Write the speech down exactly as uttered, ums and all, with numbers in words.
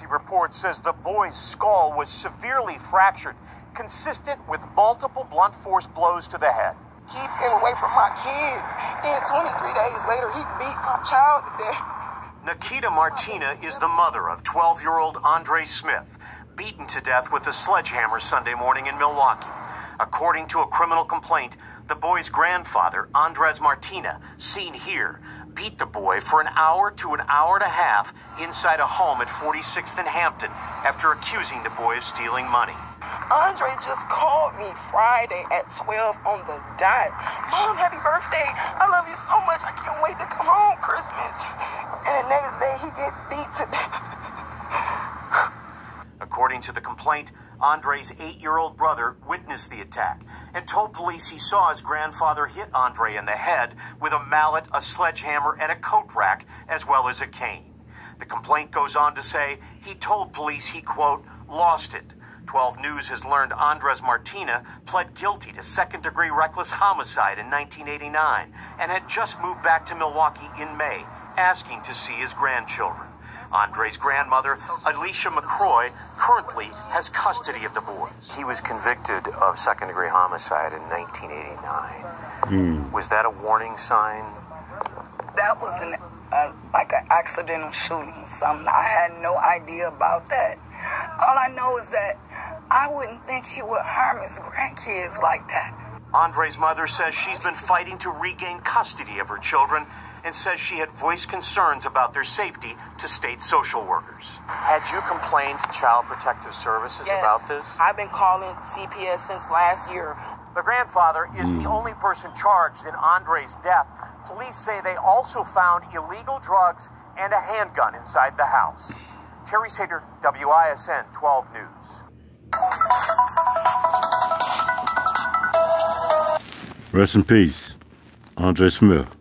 report says the boy's skull was severely fractured, consistent with multiple blunt force blows to the head. Keep him away from my kids. Then twenty-three days later, he beat my child to death. Nikita Martina is the mother of twelve-year-old Andre Smith, beaten to death with a sledgehammer Sunday morning in Milwaukee. According to a criminal complaint, the boy's grandfather, Andres Martina, seen here, beat the boy for an hour to an hour and a half inside a home at forty-sixth and Hampton after accusing the boy of stealing money. Andre just called me Friday at twelve on the dot. Mom, happy birthday. I love you so much. I can't wait to come home Christmas. And the next day he get beat to death. According to the complaint, Andre's eight-year-old brother witnessed the attack and told police he saw his grandfather hit Andre in the head with a mallet, a sledgehammer, and a coat rack, as well as a cane. The complaint goes on to say he told police he, quote, lost it. twelve News has learned Andres Martina pled guilty to second-degree reckless homicide in nineteen eighty-nine and had just moved back to Milwaukee in May, asking to see his grandchildren. Andre's grandmother, Alicia McCroy, currently has custody of the boys. He was convicted of second-degree homicide in nineteen eighty-nine. Mm. Was that a warning sign? That was an, uh, like an accidental shooting, something. I had no idea about that. All I know is that I wouldn't think he would harm his grandkids like that. Andre's mother says she's been fighting to regain custody of her children and says she had voiced concerns about their safety to state social workers. Had you complained to Child Protective Services yes, about this? I've been calling C P S since last year. The grandfather is mm. the only person charged in Andre's death. Police say they also found illegal drugs and a handgun inside the house. Terry Sater, W I S N twelve News. Rest in peace, Andre Smith.